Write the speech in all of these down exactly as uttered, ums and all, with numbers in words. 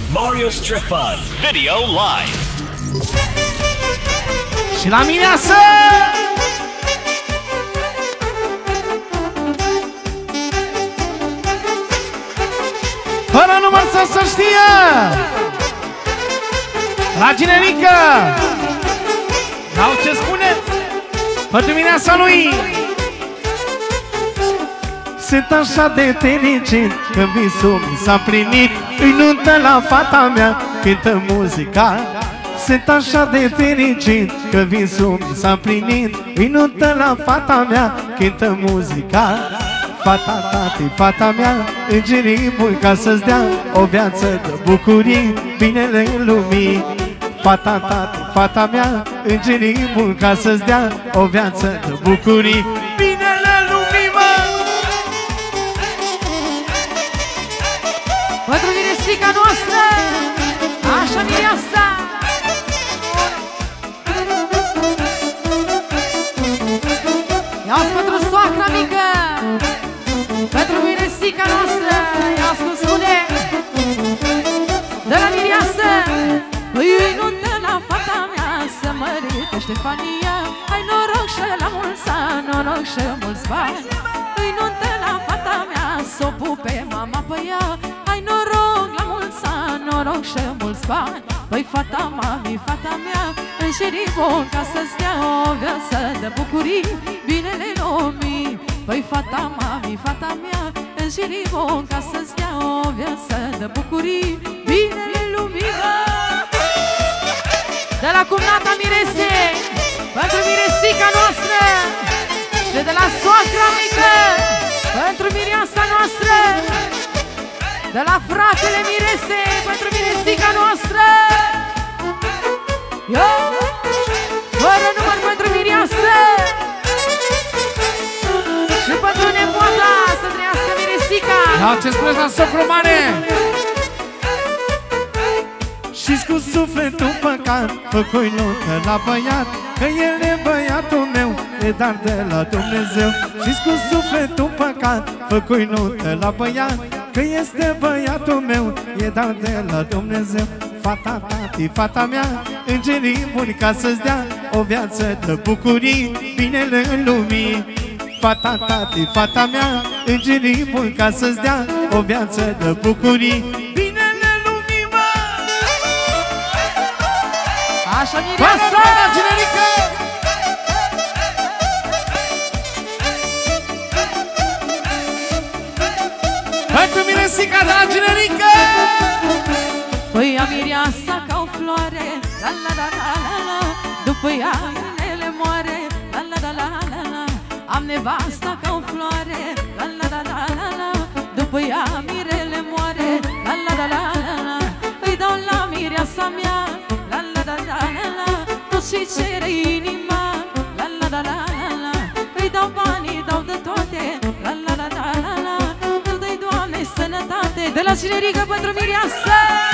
Mario Strip Fun Video Live. Și la mireasă! Fără număr să se știe! La generică! Sau ce spune? Pentru mireasa lui! Sunt așa de fericit că visul mi s-a plinit. Îi nuntă la fata mea, cântă muzica. Sunt așa de fericit că visul mi s-a plinit. Îi nuntă la fata mea, cântă muzica. Fata, tati, fata mea, îngerii buni ca să-ți dea o viață de bucurii, binele lumii. Fata, tati, fata mea, îngerii buni ca să-ți dea o viață de bucurii, binele lumii, mă! Pentru miresica noastră, așa mireasa! Ia-ți pentru soacra mică, pentru miresica noastră, ia-ți cum spune, de la mireasă, îi nuntă la fata mea să mărite Ștefania. Ai noroc și la mulți ani, noroc și mulți bani. Îi nuntă la fata mea s-o pupe mama pe ea. Ai noroc la mulți ani, noroc și mulți bani. Păi fata mami, fata mea, înșirii bun ca să-ți dea o viață de bucurii, binele lumii. Păi fata mami, fata mea, înșirii bun ca să-ți dea o viață de bucurii, binele lumii. De la cumnata mirese, pentru miresica noastră, și de la soacra mică, pentru mireasa noastră, de la fratele mirese, pentru miresica noastră. Yo! Fără număr pentru mireasă și pentru nepoata, să trăiască miresica. Ia ce spuneți la socru mare? Și-ți cu sufletul păcat, făcui nuntă la băiat, că el e băiatul meu, e dar de la Dumnezeu. Și-ți cu sufletul păcat, făcui nuntă la băiat, că este băiatul meu, e dar de la Dumnezeu. Fata, tati, fata mea, îngerii buni ca să-ți dea o viață de bucurii, binele lumii. Fata, tati, fata mea, îngerii buni ca să-ți dea o viață de bucurii, binele lumii, mă! Așa mireasă! La generică! Pentru miresica de la generică! Păi am mireasa ca o floare, la la la la la la. După ea mirele moare, la la la la la la. Am nevasta ca o floare, la la la la la la. După ea mirele moare, la la la la la la. Îi dau la mireasa mea, la la la la la la. Tot ce cere inima, la la la la la la. Îi dau banii, dau de toate, la la la la la la. Îl dă-i Doamne sănătate, de la generică pentru mireasă.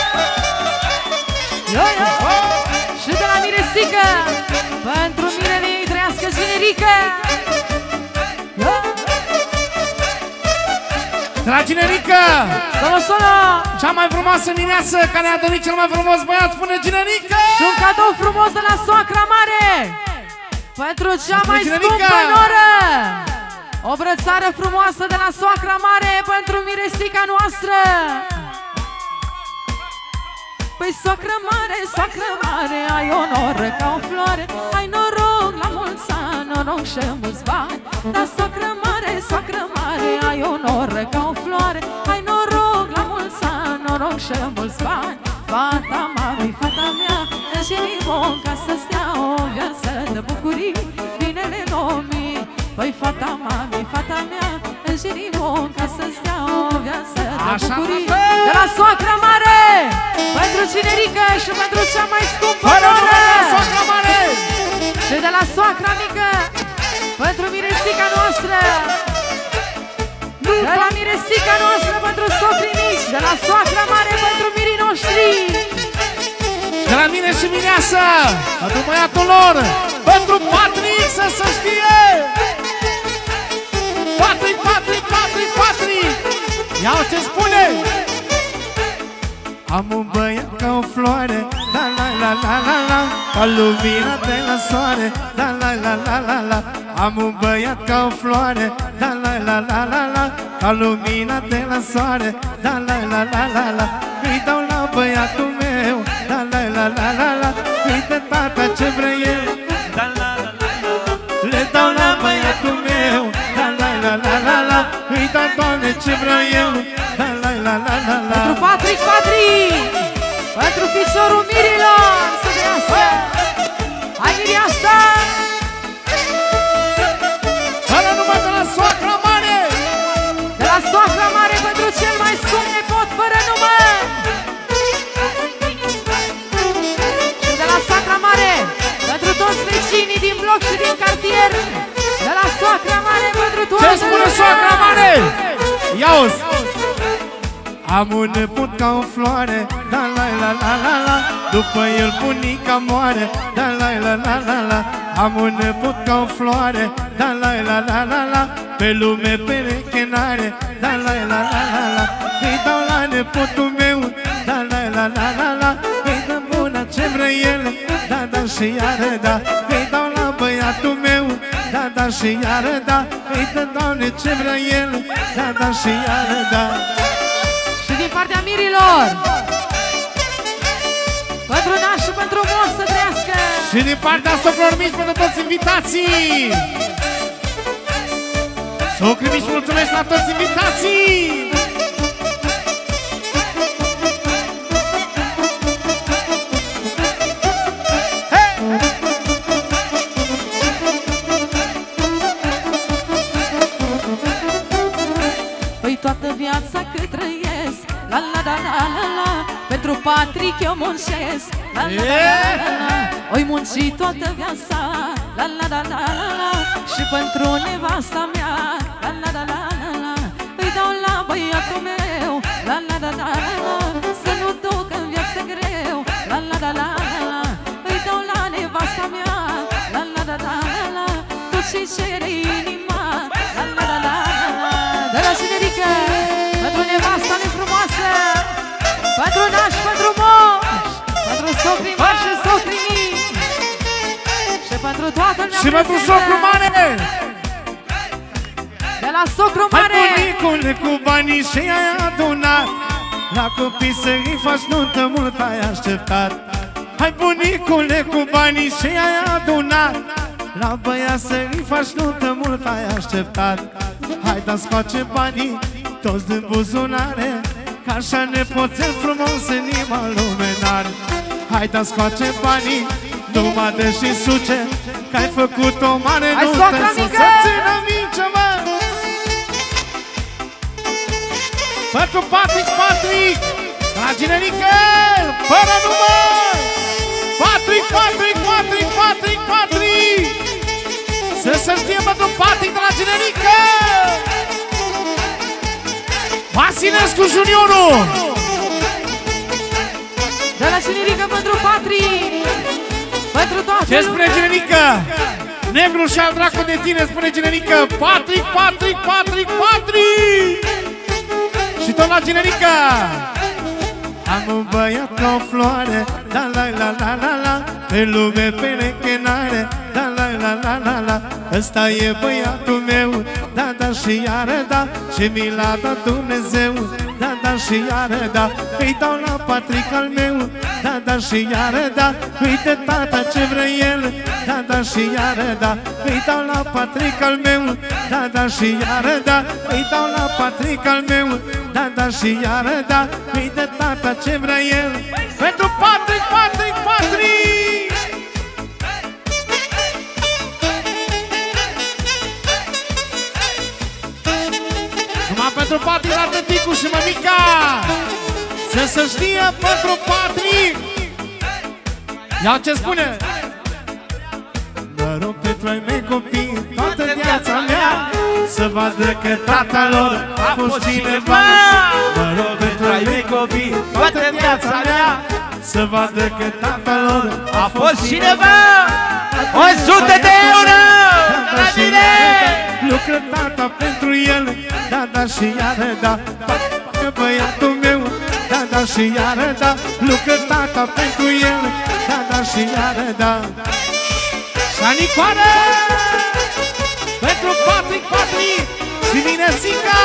Yo, yo. Și de la miresică, pentru mirele ei trăiască generică. Yo. De la generică! Solo, solo! Cea mai frumoasă mireasă care a dărit cel mai frumos băiat, spune generică! Și un cadou frumos de la soacra mare, pentru cea mai scumpă noră. O brățară frumoasă de la soacra mare pentru miresica noastră. Păi soacră mare, soacră mare, ai onor ca o floare. Ai noroc la mulți ani, noroc și mulți bani. Dar soacră mare, soacră mare, ai onor ca o floare. Ai noroc la mulți ani, noroc și mulți bani. Fata mami, fata mea, înșirii bun ca să-ți dea o viață de bucurii, binele lumii. Păi fata mami, fata mea, înșirii bun ca să-ți dea o viață de bucurii. De la soacra mare, pentru generică și pentru cea mai scumpă noră. Și de la soacra mică, pentru miresica noastră. De la miresica noastră pentru socrii mici. De la soacra mare pentru mirii noștri. De la mine și mireasă, pentru băiatul lor, pentru Patrick, să se știe! Patrick, Patrick, Patrick, Patrick! Ia ce spune! Am un băiat ca o floare, la la la la la la, ca lumina de la soare, la la la la la la. Am un băiat ca o floare, la la la la la la, ca lumina de la soare, la la la la la la. Îi dau la băiatul meu, la la la la la la, uite tata ce vrea el, la la la la la. Le dau la băiatul meu, la la la la la la, îi dau Doamne ce vrea el, la la la la la la. Pentru Patrick, Patrick, pentru fișorul mirilor, să trească. Hai Miriasa! Fără numai de la soacra mare! De la soacra mare pentru cel mai scump nepot fără nume! Și de la soacra mare pentru toți vecinii din bloc și din cartier! De la soacra mare pentru toată Ce spune lumea! soacra mare? Ia-uzi! Am un nepot ca o floare, la la la la la la, după el bunica moare, la la la la la la. Am un nepot ca o floare, la la la la la la, pe lume pereche n-are, la la la la la la. Îi dau la nepotul meu, la la la la la la, îi dă bună ce vrea el, da da și iară da. Îi dau la băiatul meu, da da și iară da, îi dă Doamne ce vrea el, da da și iară da. Din partea mirilor, pentru naș și pentru moș să trăiască. Și din partea socrilor mici pentru toți invitații. Socrii mici, mulțumesc la toți invitații. Păi toată viața cât trăiesc, la la la la la la, pentru Patrick eu muncesc, la la la la la la. Oi munci toată viața, la la la la la la, și pentru nevasta mea, la la la la la la. Îi dau la băiatul meu, la la la la la la, să nu duc în viață greu, la la la la la la. Îi dau la nevasta mea, la la la la la la, tot ce cere inima, la la la la la. De la generică, pentru nevasta nefrumoasă, pentru naș, pentru moș, pentru socrii mari și socrii mici, și pentru toată lumea Și pentru prezentă. socru mare. De la socru mare. Hai bunicule cu banii și-ai adunat, la copii să-i faci nuntă, mult ai așteptat. Hai bunicule cu banii și-ai adunat, la băiat să-i faci nuntă, mult ai așteptat. Hai da scoace banii toți din buzunare, ca așa nepoțel frumos inima lume n-are. Hai da scoace banii numai de și suce, că ai făcut o mare Hai, nuntă soacra să mică! se țină mică, mă! Pentru Patrick, Patrick, la generică, fără număr! Patrick, Patrick, Patrick, Patrick, Patrick! Să se știe pentru Patrick de la generică! Vasinescu juniorul! De la generică pentru Patrick, pentru toată Ce spune lumea. generică? Negru și al dracu de tine spune generică. Patrick, Patrick, Patrick, Patrick! Și tot la generică. Am un băiat ca o floare, la la la la la la, pe lume pereche n-are, la la la la la la. Ăsta e băiatul meu, da da și iară da, și mi l-a dat Dumnezeu, da da și iară da. Îi dau la Patrick al meu, da da și iară da, uite tata ce vrea el, da da și iară da. Îi dau la Patrick al meu, da da și iară da, îi dau la Patrick al meu, da da și iară da, uite tata ce vrea el. Pentru Patrick, Patrick, Patrick! Numai pentru Patrick, la tăticu și mămica, să se știe pentru Patrick. Ia ce spune? Mă rog pentru ai mei copii toată viața mea, să vadă că tata lor a fost cineva. Mă rog pentru ai mei copii toată viața mea, să vadă că tata lor a fost cineva. O sută de euro la mine. Lucră tata pentru el, da, da și iară, da. Că băiatul meu, da, da și iară da, lucră tata pentru el, da, da și iară da. Șanicoară! Pentru Patrick, Patrick și Minesica!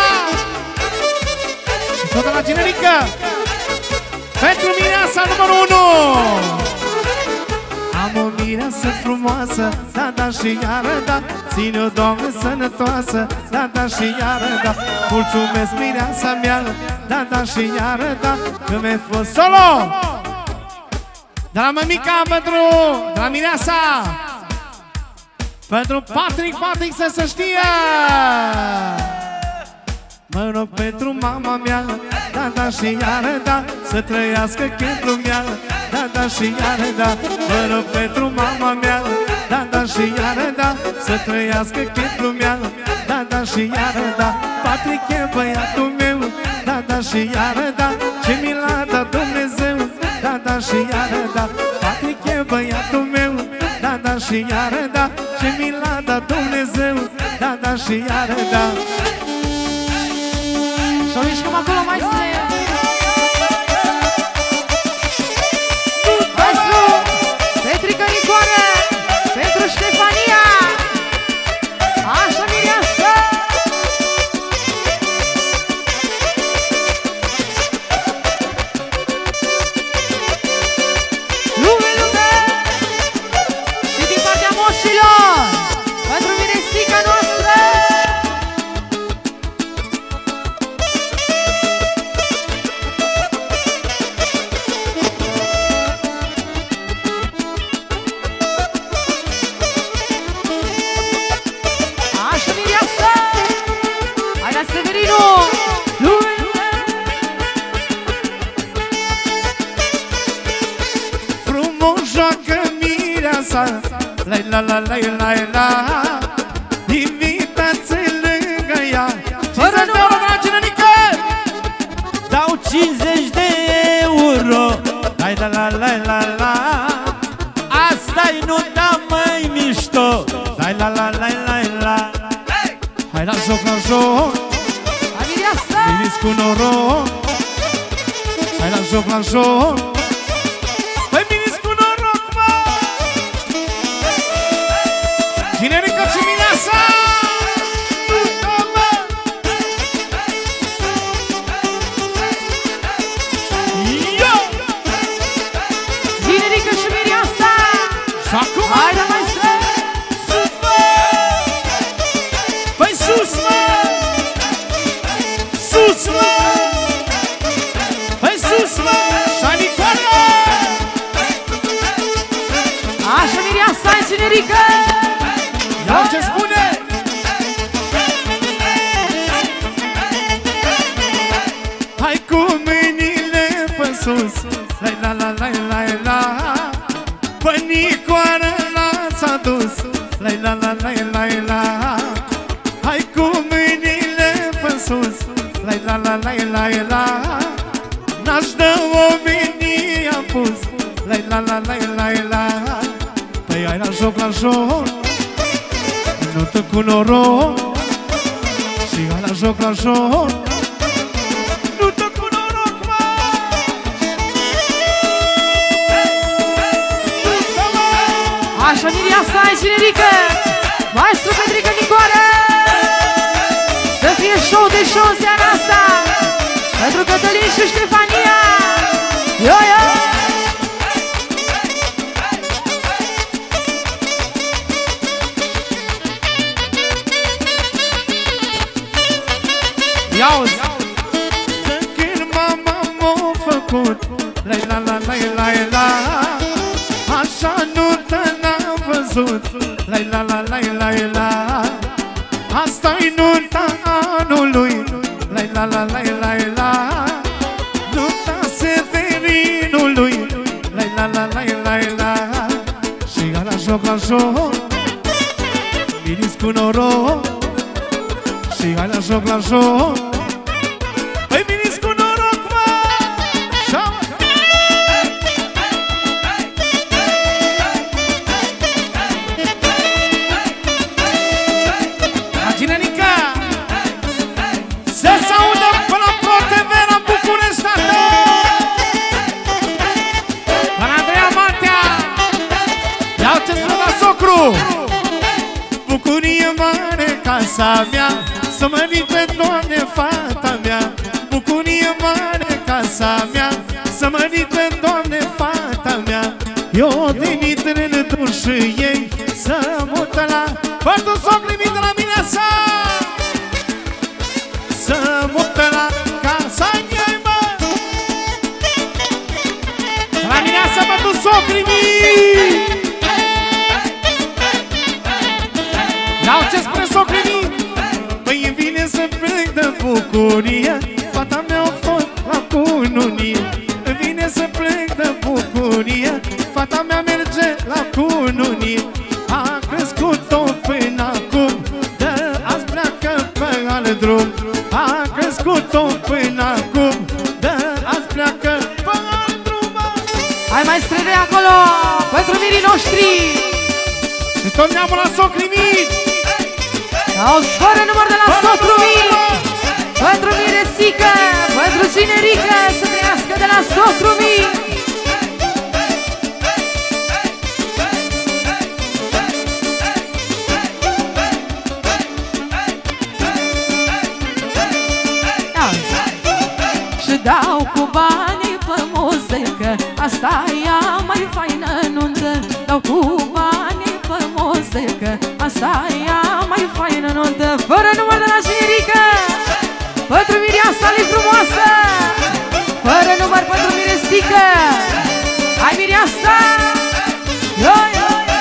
Și tot la generică! Pentru mireasa numărul unu! Am o mireasă frumoasă, da, da și iară da, ține-o, Doamne, sănătoasă, da, da și iară da. Mulțumesc mireasa mea, da, da și iară da, că mi-ai fost solo! De la mămica pentru, de la mireasa, pentru Patrick, Patrick să se știe! Mă rog pentru mama mea, da, da și iară da, să trăiască chiar lumea, da, da și iară da. Mă rog pentru mama mea, da, da și iară da, să trăiască chiar lumea, da, da și iară da. Patrick e băiatul meu, da, da și iară da, ce mi l-a dat Dumnezeu, da, da și iară da. Patrick e băiatul meu, da, da și iară da, ce mi l-a dat Dumnezeu, da, da și iară da. Și-o mișcăm acolo, maestre! Pentru Petrica Nicoare, pentru Ștefania! Așa, mireasă! Lume, lume! Și din partea moșilor, pentru Minesica noastră! La la la la la la, invitați lângă ea. Fără de euro de la generică, dau cincizeci de euro. La la la la la la, asta-i nota mai mișto. La la la la la la, hai la joc, la joc, veniți cu noroc. Hai la joc, la joc, păi veniți cu noroc, mă. Generică și mireasa! Generică și mireasa! Și acum? Haide, maestre! Sus, mă! Păi sus, mă! Sus, mă! Păi sus, mă! Șanicoară! Așa, mireasa, generică! Ia ce spune! Hai cu mâinile pe sus, la la la la la la, pănicoară l-ați adus, la la la la la la. Hai cu mâinile pe sus, la la la la la la, n-aș dă omenii am pus, la la la la la la. Păi hai la joc, la joc, nu-tă cu noroc, și hai la joc, la joc, nu-tă cu noroc, mă! Așa, mireasa, ai generică! Maestru Petrica Nicoare! Să fie show de show în seara asta! Pentru Cătălin și Ștefania! Yo, yo! Iauzi! De când mama m-a făcut, la la la la la la, așa nu te n-am văzut, la la la la la la. Asta-i nunta anului, la la la la la la, nunta Severinului, la la la la la la. Și la joc, la joc, veniți cu noroc, și hai la joc, la joc, păi veniți cu noroc, mă! Și-au! La generică, să se audă până la Pro T V la București, tată! casa mea, să mărite, Doamne, fata mea. Bucurie mare casa mea, să mărite, Doamne, fata mea. Eu din trânătul și ei să mută la Părtul Soclimii de la Mireasa. Să mută la casa ei, mă. La Mireasa, Părtul Soclimii. Iau ce spre Soclimii. Păi îmi vine să plec de bucurie, fata mea a fost la cununie. Îmi vine să plec de bucurie, fata mea merge la cununie. A crescut-o până acum, de azi pleacă pe alt drum. A crescut-o până acum, de azi pleacă pe alt drum. Hai mai strâne acolo, pentru mirii noștri. Și tot neamul la Soclimii. Au fără număr de la Soclimii. Pentru Miresică, pentru Cinerică, să trăiască de la Soclimii. Și dau cu banii pe muzică, asta e ea mai faină nuntă. Dau cu banii pe muzică, asta e ea mai faină nuntă. Fără număr de la Cinerică, pentru Mireasa lui frumoasă. Fără număr pentru Miresică. Hai Mireasa! Yo, yo, yo.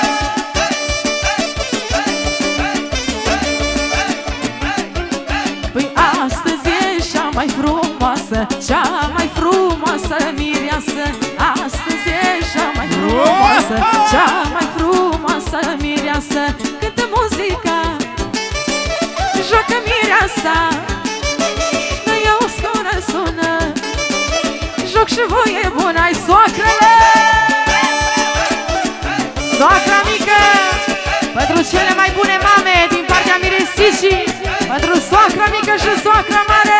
Păi astăzi e cea mai frumoasă, cea mai frumoasă Mireasă. Astăzi e cea mai frumoasă, cea mai frumoasă Mireasă. Cântă muzica, joacă Mireasa, dă-i o scoră sună. Joc și voie bună, ai soacrele. Soacra mică, pentru cele mai bune mame din partea Miresicii, pentru soacra mică și soacra mare.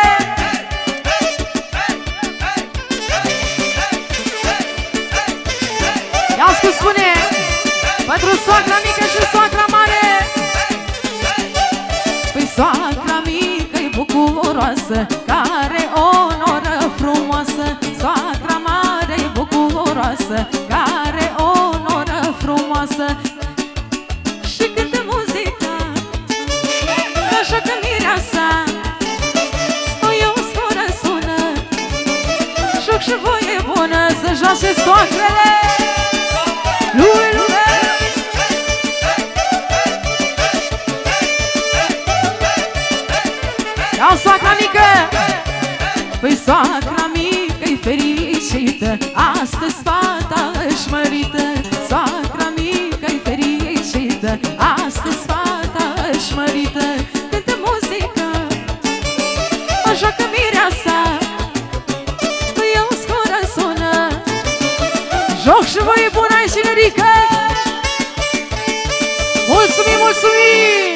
Ia-ți cum spune, pentru soacra mică și soacra mare. Păi soacra mică-i bucuroasă, care o noră frumoasă. Soacra mare-i bucuroasă, care o noră frumoasă. Și cântă muzica, așa că Mireasa, o scoră sună. Joc și voie bună, să joace soacrele. Lume, lume! Iau soacra mică! Păi soacra mică-i fericită, astăzi fata își mărită. Soacra mică-i fericită, astăzi fata își mărită. Cântă muzică, o joacă Mireasa, păi o scoră sună. Joc și voi bună, ai Cinerică! Mulțumim, mulțumim!